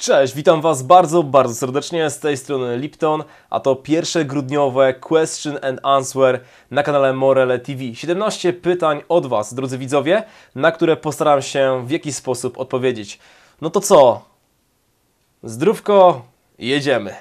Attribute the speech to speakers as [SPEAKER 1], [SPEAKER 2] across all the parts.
[SPEAKER 1] Cześć, witam Was bardzo serdecznie, z tej strony Lipton, a to pierwsze grudniowe Question and Answer na kanale Morele TV. 17 pytań od Was, drodzy widzowie, na które postaram się w jakiś sposób odpowiedzieć. No to co? Zdrówko, jedziemy.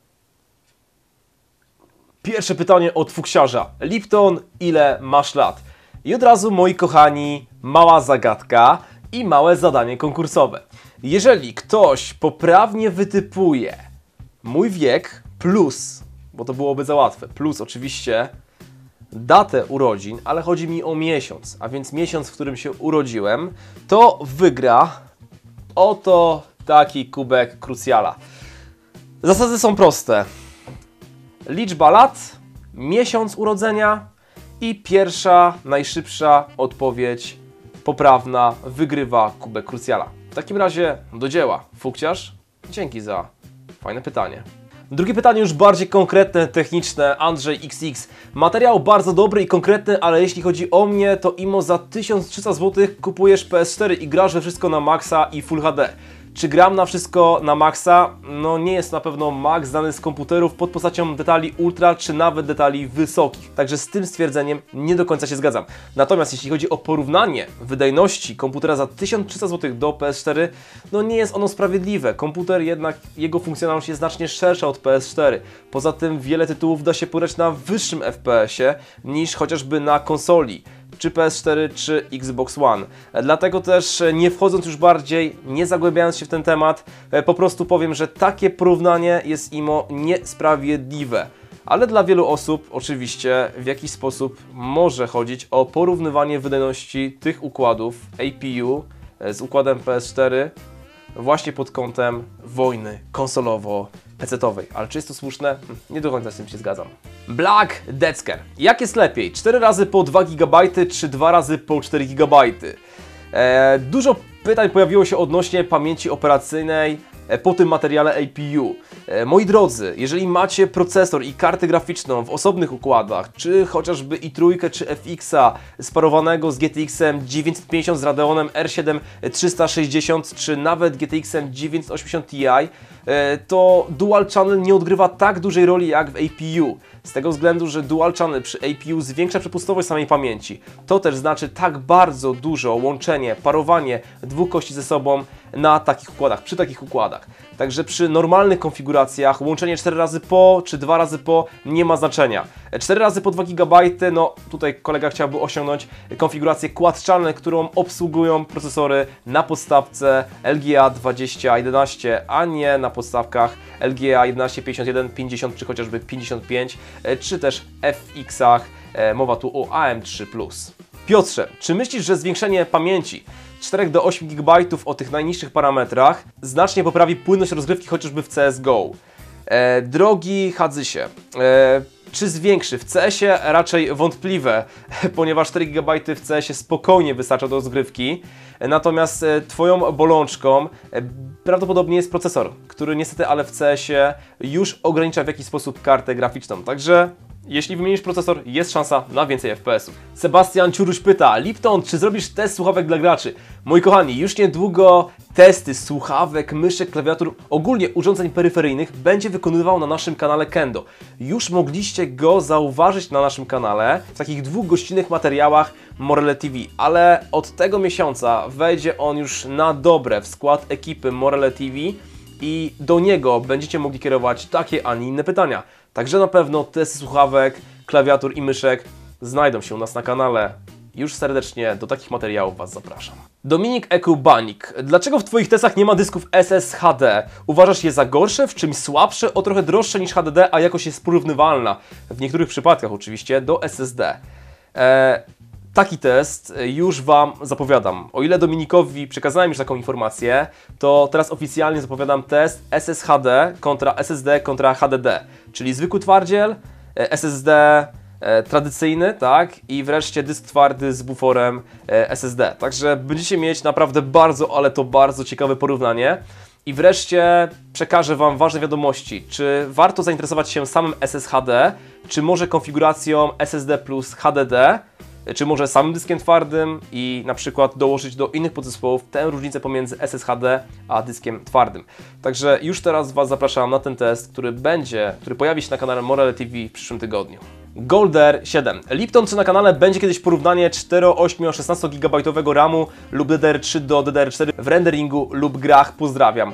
[SPEAKER 1] Pierwsze pytanie od fuksiarza. Lipton, ile masz lat? I od razu, moi kochani, mała zagadka i małe zadanie konkursowe. Jeżeli ktoś poprawnie wytypuje mój wiek plus, bo to byłoby za łatwe, plus oczywiście datę urodzin, ale chodzi mi o miesiąc, a więc miesiąc, w którym się urodziłem, to wygra oto taki kubek Cruciala. Zasady są proste. Liczba lat, miesiąc urodzenia i pierwsza, najszybsza odpowiedź poprawna wygrywa kubek Cruciala. W takim razie do dzieła. Fukciarz, dzięki za fajne pytanie. Drugie pytanie już bardziej konkretne, techniczne. Andrzej XX. Materiał bardzo dobry i konkretny, ale jeśli chodzi o mnie, to imo za 1300 zł kupujesz PS4 i grasz we wszystko na maksa i Full HD. Czy gram na wszystko na maksa? No nie jest na pewno max znany z komputerów pod postacią detali ultra, czy nawet detali wysokich. Także z tym stwierdzeniem nie do końca się zgadzam. Natomiast jeśli chodzi o porównanie wydajności komputera za 1300 zł do PS4, no nie jest ono sprawiedliwe. Komputer jednak, jego funkcjonalność jest znacznie szersza od PS4. Poza tym wiele tytułów da się pograć na wyższym FPS-ie niż chociażby na konsoli, czy PS4, czy Xbox One. Dlatego też nie wchodząc już bardziej, nie zagłębiając się w ten temat, po prostu powiem, że takie porównanie jest imo niesprawiedliwe. Ale dla wielu osób oczywiście w jakiś sposób może chodzić o porównywanie wydajności tych układów APU z układem PS4 właśnie pod kątem wojny konsolowo-pecetowej. Ale czy jest to słuszne? Nie do końca z tym się zgadzam. Black Decker. Jak jest lepiej? 4 razy po 2 GB czy 2 razy po 4 GB? Dużo pytań pojawiło się odnośnie pamięci operacyjnej po tym materiale APU. Moi drodzy, jeżeli macie procesor i kartę graficzną w osobnych układach, czy chociażby i3 czy FX-a sparowanego z GTX-em 950 z Radeonem R7 360 czy nawet GTX-em 980 Ti, to Dual Channel nie odgrywa tak dużej roli jak w APU. Z tego względu, że Dual Channel przy APU zwiększa przepustowość samej pamięci. To też znaczy tak bardzo dużo łączenie, parowanie dwóch kości ze sobą na takich układach, przy takich układach. Także przy normalnych konfiguracjach łączenie 4 razy po czy 2 razy po nie ma znaczenia. 4 razy po 2 GB, no tutaj kolega chciałby osiągnąć konfigurację Quad Channel, którą obsługują procesory na podstawce LGA 2011, a nie na podstawkach LGA 11, 51, 50 czy chociażby 55, czy też FX-ach, mowa tu o AM3+. Piotrze, czy myślisz, że zwiększenie pamięci 4 do 8 GB o tych najniższych parametrach znacznie poprawi płynność rozgrywki chociażby w CSGO? Drogi Hadzysie, czy zwiększy? W CS-ie raczej wątpliwe, ponieważ 4 GB w CS-ie spokojnie wystarcza do rozgrywki. Natomiast Twoją bolączką prawdopodobnie jest procesor, który niestety, ale w CS-ie już ogranicza w jakiś sposób kartę graficzną. Także jeśli wymienisz procesor, jest szansa na więcej FPS-ów. Sebastian Ciuruś pyta: Lipton, czy zrobisz test słuchawek dla graczy? Moi kochani, już niedługo testy słuchawek, myszek, klawiatur, ogólnie urządzeń peryferyjnych będzie wykonywał na naszym kanale Kendo. Już mogliście go zauważyć na naszym kanale w takich 2 gościnnych materiałach Morele TV, ale od tego miesiąca wejdzie on już na dobre w skład ekipy Morele TV i do niego będziecie mogli kierować takie, a nie inne pytania. Także na pewno testy słuchawek, klawiatur i myszek znajdą się u nas na kanale. Już serdecznie do takich materiałów Was zapraszam. Dominik Ekubanik. Dlaczego w Twoich testach nie ma dysków SSHD? Uważasz je za gorsze, w czymś słabsze, o trochę droższe niż HDD, a jakość jest porównywalna? W niektórych przypadkach oczywiście do SSD. Taki test już Wam zapowiadam. O ile Dominikowi przekazałem już taką informację, to teraz oficjalnie zapowiadam test SSHD kontra SSD kontra HDD. Czyli zwykły twardziel, SSD tradycyjny, tak? I wreszcie dysk twardy z buforem SSD. Także będziecie mieć naprawdę bardzo, ale to bardzo ciekawe porównanie. I wreszcie przekażę Wam ważne wiadomości. Czy warto zainteresować się samym SSHD, czy może konfiguracją SSD plus HDD? czy może samym dyskiem twardym i na przykład dołożyć do innych podzespołów tę różnicę pomiędzy SSHD a dyskiem twardym. Także już teraz Was zapraszam na ten test, który pojawi się na kanale Morele TV w przyszłym tygodniu. Golder 7. Lipton, czy na kanale będzie kiedyś porównanie 4, 8, 16 GB RAMu lub DDR3 do DDR4 w renderingu lub grach? Pozdrawiam.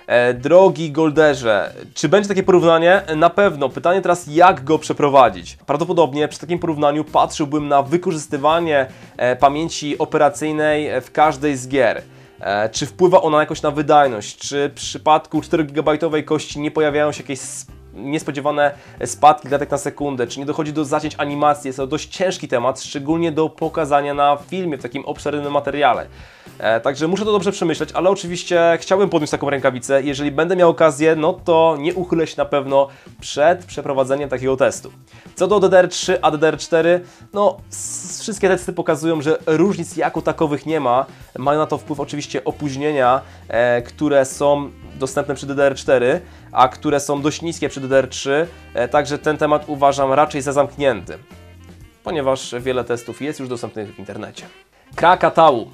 [SPEAKER 1] Drogi Golderze, czy będzie takie porównanie? Na pewno. Pytanie teraz, jak go przeprowadzić? Prawdopodobnie przy takim porównaniu patrzyłbym na wykorzystywanie pamięci operacyjnej w każdej z gier. Czy wpływa ona jakoś na wydajność? Czy w przypadku 4 GB kości nie pojawiają się jakieś niespodziewane spadki klatek na sekundę, czy nie dochodzi do zacięć animacji? Jest to dość ciężki temat, szczególnie do pokazania na filmie, w takim obszernym materiale. Także muszę to dobrze przemyśleć, ale oczywiście chciałbym podjąć taką rękawicę. Jeżeli będę miał okazję, no to nie uchylę się na pewno przed przeprowadzeniem takiego testu. Co do DDR3 a DDR4, no wszystkie testy pokazują, że różnic jako takowych nie ma. Mają na to wpływ oczywiście opóźnienia, które są dostępne przy DDR4, a które są dość niskie przy DDR3, także ten temat uważam raczej za zamknięty, ponieważ wiele testów jest już dostępnych w internecie. Krakatau.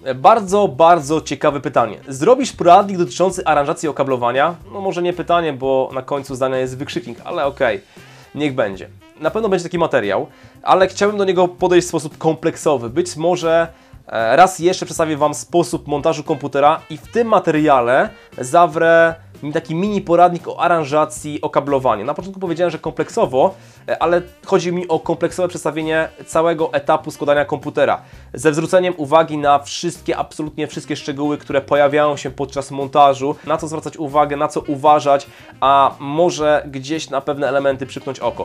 [SPEAKER 1] Bardzo ciekawe pytanie. Zrobisz poradnik dotyczący aranżacji okablowania? No może nie pytanie, bo na końcu zdania jest wykrzyknik, ale okej, niech będzie. Na pewno będzie taki materiał, ale chciałbym do niego podejść w sposób kompleksowy. Być może raz jeszcze przedstawię Wam sposób montażu komputera i w tym materiale zawrę taki mini poradnik o aranżacji okablowania. Na początku powiedziałem, że kompleksowo, ale chodzi mi o kompleksowe przedstawienie całego etapu składania komputera, ze zwróceniem uwagi na absolutnie wszystkie szczegóły, które pojawiają się podczas montażu, na co zwracać uwagę, na co uważać, a może gdzieś na pewne elementy przypnąć oko.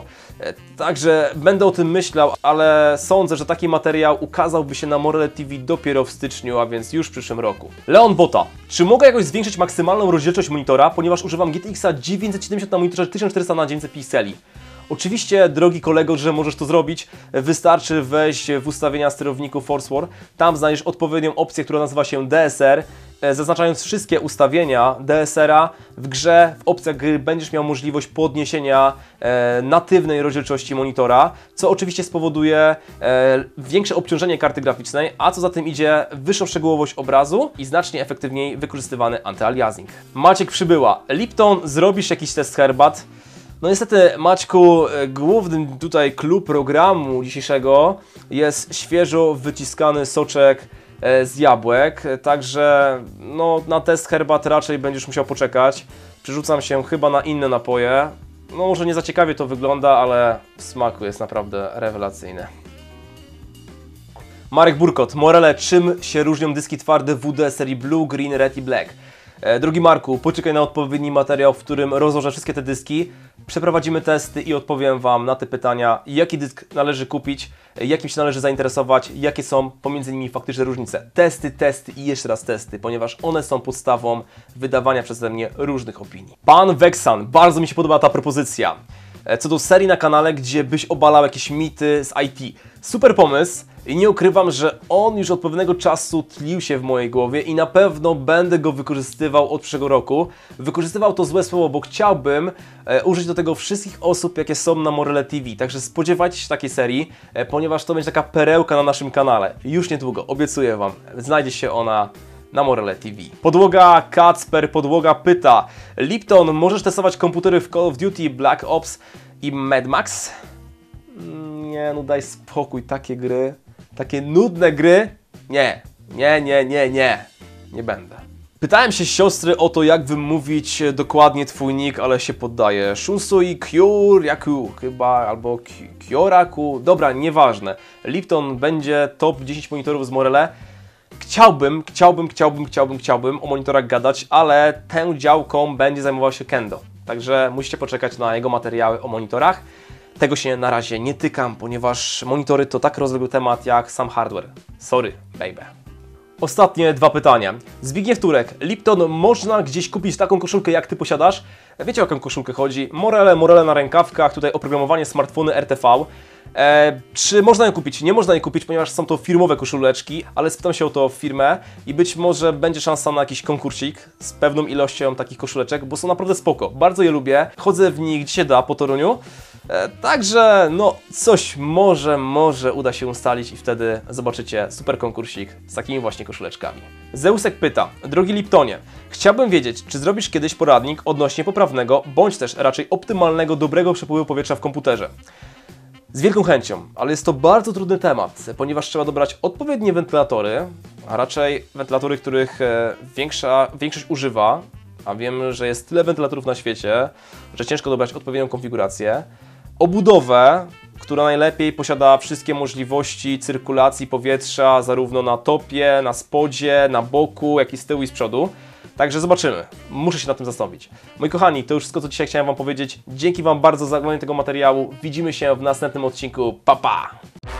[SPEAKER 1] Także będę o tym myślał, ale sądzę, że taki materiał ukazałby się na Morele TV dopiero w styczniu, a więc już w przyszłym roku. Leon Bota. Czy mogę jakoś zwiększyć maksymalną rozdzielczość monitora, ponieważ używam GTX 970 na monitorze 1400 na 900 pikseli? Oczywiście, drogi kolego, że możesz to zrobić, wystarczy wejść w ustawienia sterowników ForceWar, tam znajdziesz odpowiednią opcję, która nazywa się DSR, zaznaczając wszystkie ustawienia DSR-a w grze, w opcjach gry będziesz miał możliwość podniesienia natywnej rozdzielczości monitora, co oczywiście spowoduje większe obciążenie karty graficznej, a co za tym idzie wyższą szczegółowość obrazu i znacznie efektywniej wykorzystywany antyaliasing. Maciek Przybyła. Lipton, zrobisz jakiś test herbat? No niestety, Maćku, głównym tutaj clou programu dzisiejszego jest świeżo wyciskany soczek z jabłek, także no, na test herbat raczej będziesz musiał poczekać. Przerzucam się chyba na inne napoje. No może nie za ciekawie to wygląda, ale w smaku jest naprawdę rewelacyjny. Marek Burkot. Morele, czym się różnią dyski twarde WD serii Blue, Green, Red i Black? Drogi Marku, poczekaj na odpowiedni materiał, w którym rozłożę wszystkie te dyski, przeprowadzimy testy i odpowiem Wam na te pytania, jaki dysk należy kupić, jakim się należy zainteresować, jakie są pomiędzy nimi faktyczne różnice. Testy i jeszcze raz testy, ponieważ one są podstawą wydawania przeze mnie różnych opinii. Pan Vexan, bardzo mi się podoba ta propozycja. Co do serii na kanale, gdzie byś obalał jakieś mity z IT. Super pomysł i nie ukrywam, że on już od pewnego czasu tlił się w mojej głowie i na pewno będę go wykorzystywał od przyszłego roku. Wykorzystywał to złe słowo, bo chciałbym użyć do tego wszystkich osób, jakie są na Morele TV. Także spodziewajcie się takiej serii, ponieważ to będzie taka perełka na naszym kanale. Już niedługo, obiecuję Wam, znajdzie się ona na Morele TV. Podłoga Kacper, podłoga pyta: Lipton, możesz testować komputery w Call of Duty, Black Ops i Mad Max? Nie, no daj spokój, takie gry, takie nudne gry, nie będę. Pytałem się siostry o to, jak wymówić dokładnie twój nick, ale się poddaję. Shunsui Kyoraku chyba, albo Kyoraku, dobra, nieważne. Lipton będzie top 10 monitorów z Morele. Chciałbym o monitorach gadać, ale tą działką będzie zajmował się Kendo. Także musicie poczekać na jego materiały o monitorach. Tego się na razie nie tykam, ponieważ monitory to tak rozległy temat jak sam hardware. Sorry, baby. Ostatnie dwa pytania. Zbigniew Turek. Lipton, można gdzieś kupić taką koszulkę, jak Ty posiadasz? Wiecie, o jaką koszulkę chodzi? Morele na rękawkach, tutaj oprogramowanie smartfony RTV. Czy można je kupić? Nie można je kupić, ponieważ są to firmowe koszuleczki, ale spytam się o to firmę i być może będzie szansa na jakiś konkursik z pewną ilością takich koszuleczek, bo są naprawdę spoko. Bardzo je lubię. Chodzę w nich gdzie się da po Toruniu. Także no coś może uda się ustalić i wtedy zobaczycie super konkursik z takimi właśnie koszuleczkami. Zeusek pyta: drogi Liptonie, chciałbym wiedzieć, czy zrobisz kiedyś poradnik odnośnie poprawnego, bądź też raczej optymalnego, dobrego przepływu powietrza w komputerze? Z wielką chęcią, ale jest to bardzo trudny temat, ponieważ trzeba dobrać odpowiednie wentylatory, a raczej wentylatory, których większość używa, a wiem, że jest tyle wentylatorów na świecie, że ciężko dobrać odpowiednią konfigurację, obudowę, która najlepiej posiada wszystkie możliwości cyrkulacji powietrza, zarówno na topie, na spodzie, na boku, jak i z tyłu i z przodu. Także zobaczymy. Muszę się nad tym zastanowić. Moi kochani, to już wszystko, co dzisiaj chciałem Wam powiedzieć. Dzięki Wam bardzo za oglądanie tego materiału. Widzimy się w następnym odcinku. Pa, pa!